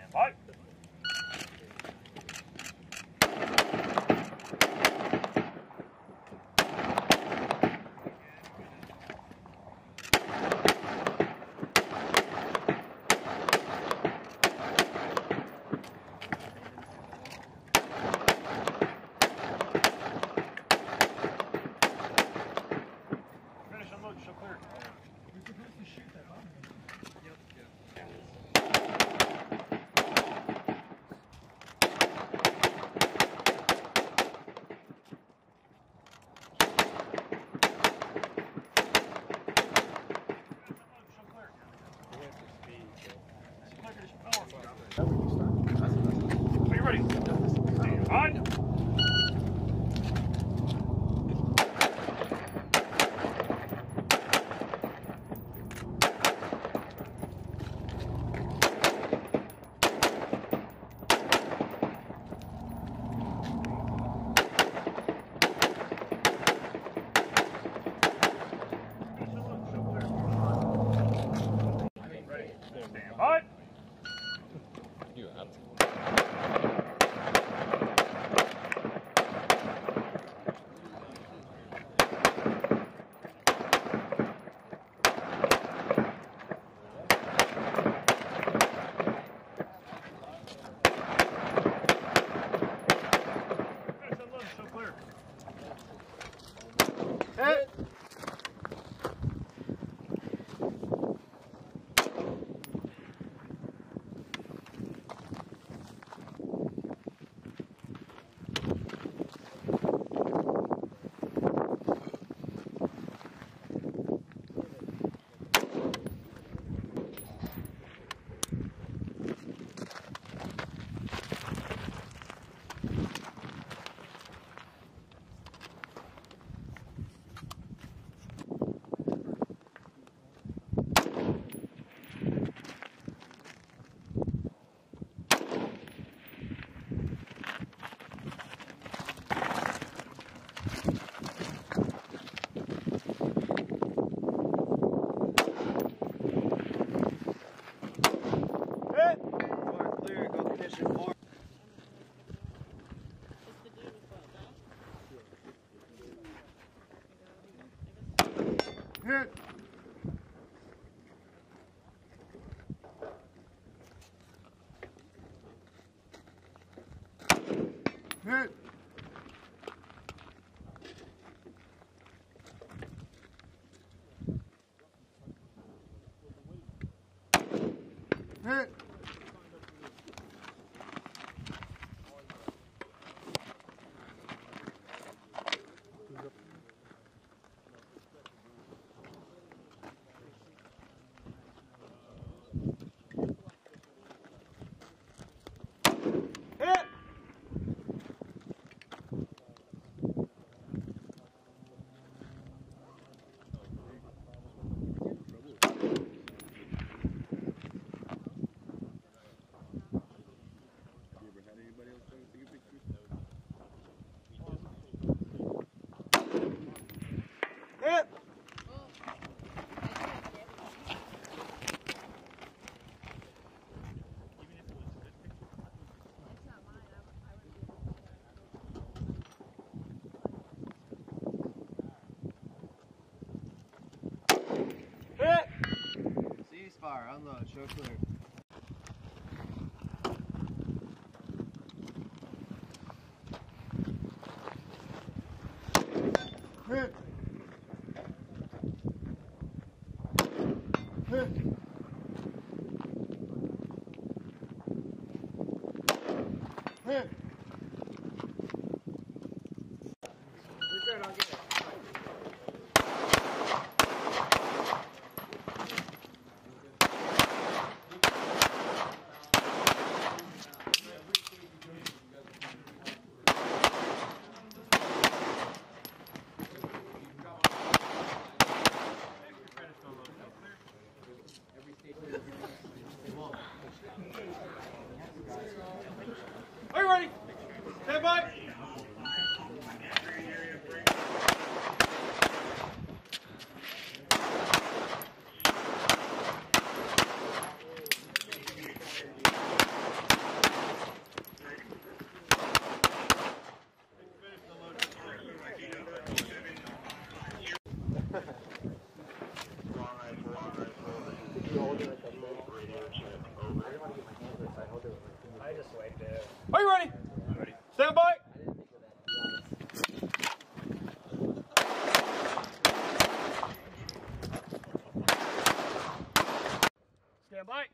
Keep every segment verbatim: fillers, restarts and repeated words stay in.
Stand by. Finish unload, show clear. You're supposed to shoot that bomb. Yep. Yeah. Are you ready? Stand by. Stand by. You have to. Finish unload, show clear. Hit! Clear, go condition four. Hit! Hit! Hit! Hit! Hit! Hit! Ceasefire, unload, show clear. Hit! Hit! Hit! You're good, I'll get it. Are you ready? I just waved it. Are you ready? Ready. Stand by. Stand by.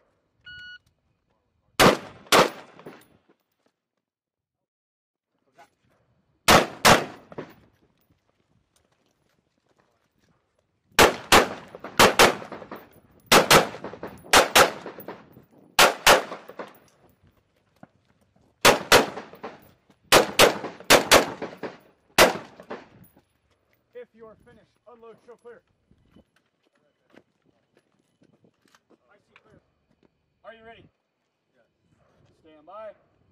If you are finished, unload, show clear. I see clear. Are you ready? Yes. Stand by.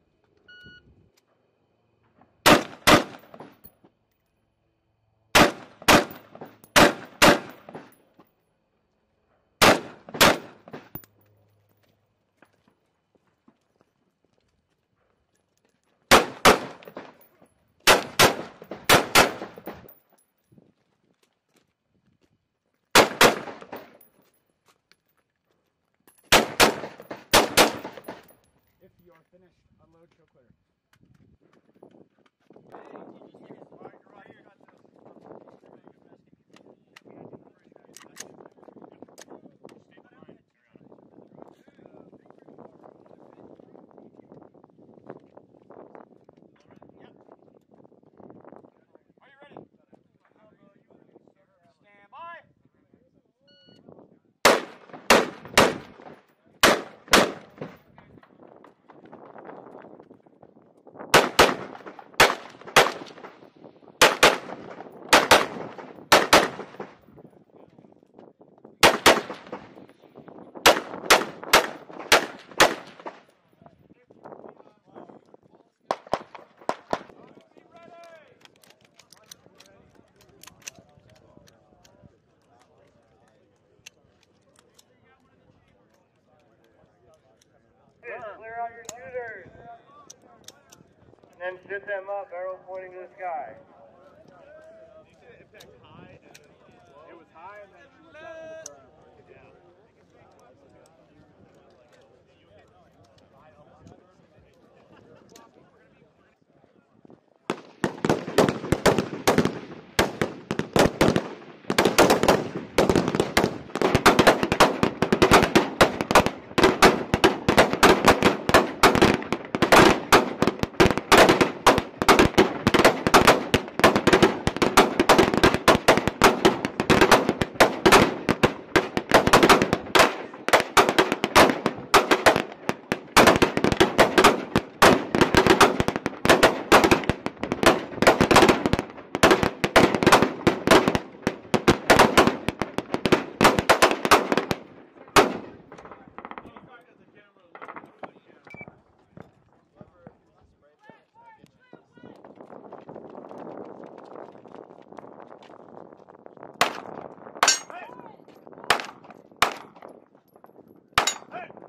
If you are finished, unload, show clear. Clear out your shooters. And then sit them up, barrel pointing to the sky. You see the impact high and then it was high and then she went down to the ground. Yeah. Hey!